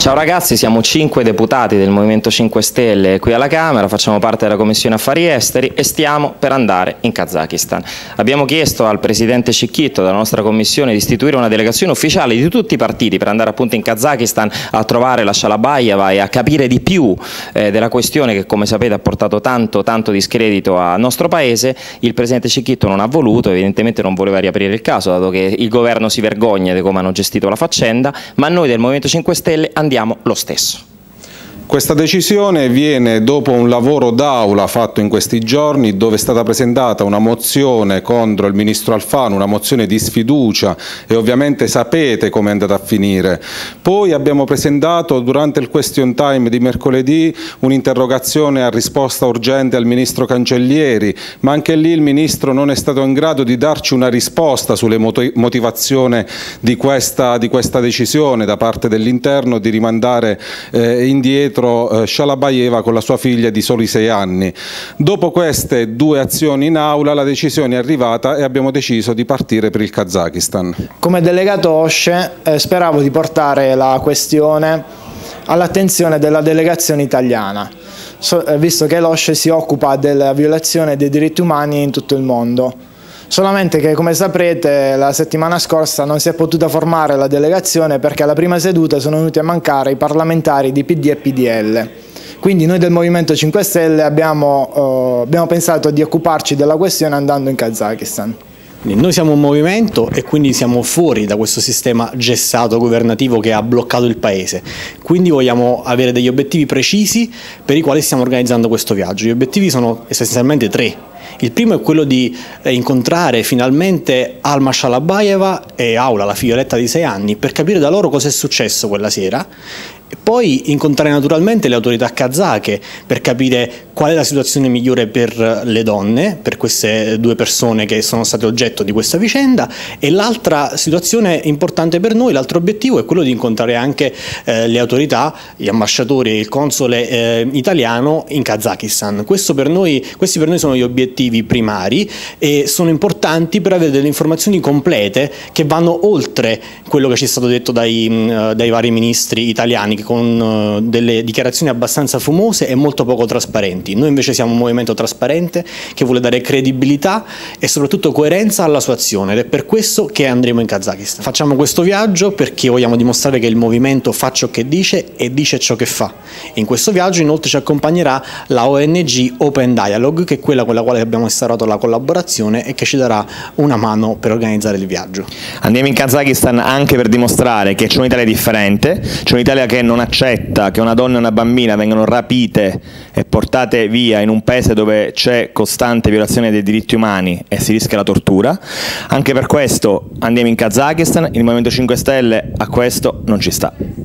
Ciao ragazzi, siamo 5 deputati del Movimento 5 Stelle qui alla Camera, facciamo parte della Commissione Affari Esteri e stiamo per andare in Kazakistan. Abbiamo chiesto al Presidente Cicchitto della nostra Commissione di istituire una delegazione ufficiale di tutti i partiti per andare appunto in Kazakistan a trovare la Shalabayeva e a capire di più della questione che, come sapete, ha portato tanto discredito al nostro Paese. Il Presidente Cicchitto non ha voluto, evidentemente non voleva riaprire il caso, dato che il governo si vergogna di come hanno gestito la faccenda, ma noi del Movimento 5 Stelle andiamo lo stesso. Questa decisione viene dopo un lavoro d'aula fatto in questi giorni, dove è stata presentata una mozione contro il ministro Alfano, una mozione di sfiducia, e ovviamente sapete come è andata a finire. Poi abbiamo presentato durante il question time di mercoledì un'interrogazione a risposta urgente al ministro Cancellieri, ma anche lì il ministro non è stato in grado di darci una risposta sulle motivazioni di questa decisione da parte dell'Interno di rimandare indietro Shalabayeva con la sua figlia di soli 6 anni. Dopo queste 2 azioni in aula la decisione è arrivata e abbiamo deciso di partire per il Kazakistan. Come delegato OSCE speravo di portare la questione all'attenzione della delegazione italiana, visto che l'OSCE si occupa della violazione dei diritti umani in tutto il mondo. Solamente che, come saprete, la settimana scorsa non si è potuta formare la delegazione perché alla prima seduta sono venuti a mancare i parlamentari di PD e PDL. Quindi noi del Movimento 5 Stelle abbiamo pensato di occuparci della questione andando in Kazakistan. Noi siamo un movimento e quindi siamo fuori da questo sistema gessato governativo che ha bloccato il Paese. Quindi vogliamo avere degli obiettivi precisi per i quali stiamo organizzando questo viaggio. Gli obiettivi sono essenzialmente 3. Il primo è quello di incontrare finalmente Alma Shalabayeva e Aula, la figlioletta di 6 anni, per capire da loro cosa è successo quella sera. E poi incontrare naturalmente le autorità kazake per capire qual è la situazione migliore per le donne, per queste 2 persone che sono state oggetto di questa vicenda. E l'altra situazione importante per noi, l'altro obiettivo, è quello di incontrare anche le autorità, gli ambasciatori e il console italiano in Kazakistan. Questi per noi sono gli obiettivi primari e sono importanti per avere delle informazioni complete che vanno oltre quello che ci è stato detto dai vari ministri italiani, con delle dichiarazioni abbastanza fumose e molto poco trasparenti. Noi invece siamo un movimento trasparente che vuole dare credibilità e soprattutto coerenza alla sua azione, ed è per questo che andremo in Kazakistan. Facciamo questo viaggio perché vogliamo dimostrare che il movimento fa ciò che dice e dice ciò che fa. In questo viaggio inoltre ci accompagnerà la ONG Open Dialogue, che è quella con la quale abbiamo instaurato la collaborazione e che ci darà una mano per organizzare il viaggio. Andiamo in Kazakistan anche per dimostrare che c'è un'Italia differente, c'è un'Italia che non accetta che una donna e una bambina vengano rapite e portate via in un paese dove c'è costante violazione dei diritti umani e si rischia la tortura. Anche per questo andiamo in Kazakistan. Il Movimento 5 Stelle a questo non ci sta.